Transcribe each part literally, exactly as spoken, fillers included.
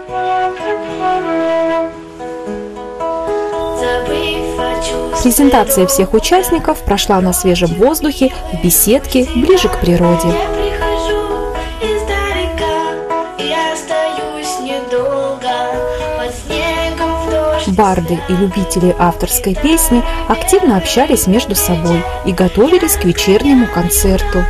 Презентация всех участников прошла на свежем воздухе, в беседке, ближе к природе. Барды и любители авторской песни активно общались между собой и готовились к вечернему концерту.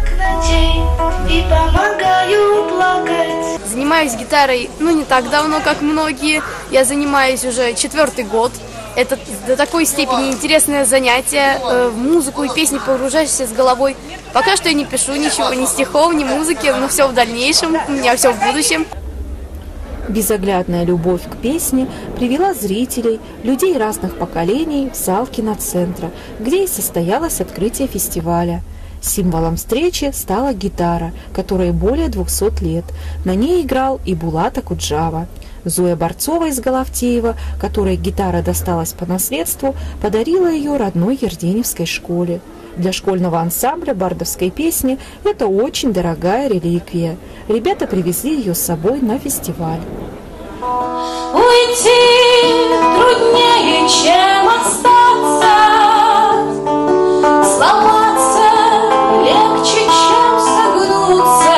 Занимаюсь гитарой, ну, не так давно, как многие. Я занимаюсь уже четвертый год. Это до такой степени интересное занятие. В музыку и песни погружаешься с головой. Пока что я не пишу ничего, ни стихов, ни музыки, но все в дальнейшем, у меня все в будущем. Безоглядная любовь к песне привела зрителей, людей разных поколений в зал киноцентра, где и состоялось открытие фестиваля. Символом встречи стала гитара, которой более двухсот лет. На ней играл и Булат Акуджава. Зоя Борцова из Головтеева, которой гитара досталась по наследству, подарила ее родной Ерденевской школе. Для школьного ансамбля бардовской песни это очень дорогая реликвия. Ребята привезли ее с собой на фестиваль. Уйти труднее, чем остаться, сломаться легче, чем согнуться,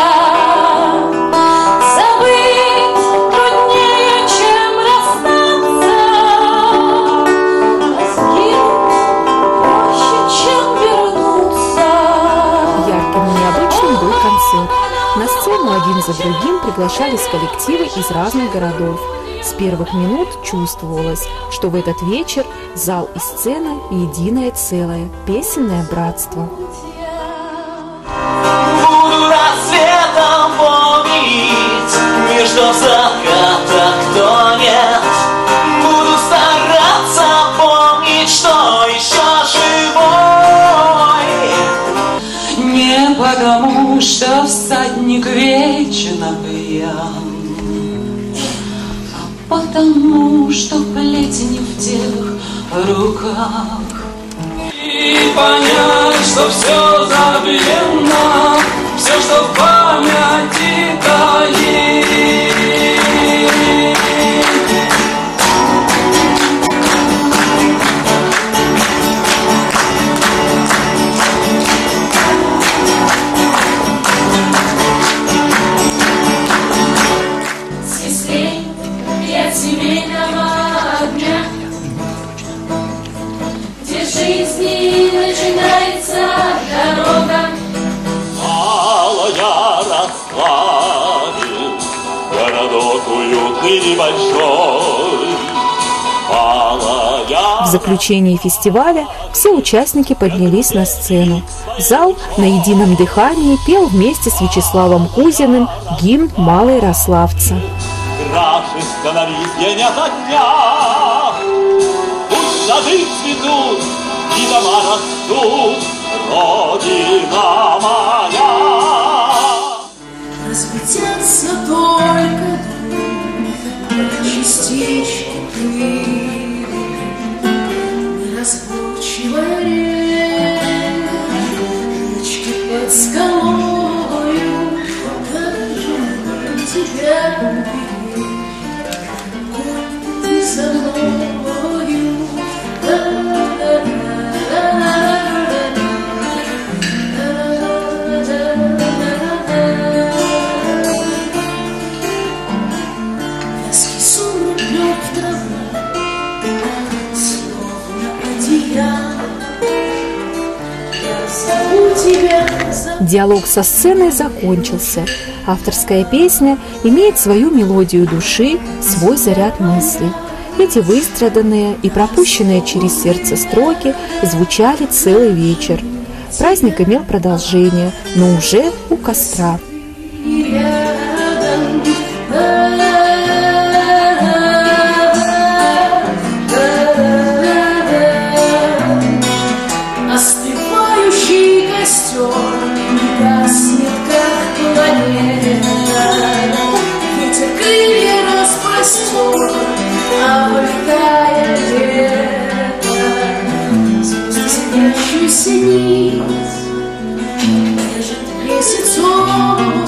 забыть труднее, чем расстаться, раскинуть проще, чем вернуться. Ярким и необычным был концерт. На сцену один за другим приглашались коллективы из разных городов. С первых минут чувствовалось, что в этот вечер зал и сцена – единое целое, песенное братство. Буду рассветом помнить, между закатах тонет. Буду стараться помнить, что еще живой. Не потому, что всадник вечно пьян, а потому, что плеть не в тех руках. И понять, что все забвенно, все, что в памяти таит. В заключении фестиваля все участники поднялись на сцену. Зал на едином дыхании пел вместе с Вячеславом Кузиным гимн Малоярославца. Краше становись день ото дня, пусть сады цветут и дома растут, Родина моя. Разлетятся только частички пыли, неразборчивая речки под скалою, как же тебя любить, ты со мною. Диалог со сценой закончился. Авторская песня имеет свою мелодию души, свой заряд мыслей. Эти выстраданные и пропущенные через сердце строки звучали целый вечер. Праздник имел продолжение, но уже у костра. Остывающий костер гаснет, как планета. Ветер крылья распростер, обретая лето. Звезды садящиеся низ, нежит месяцом.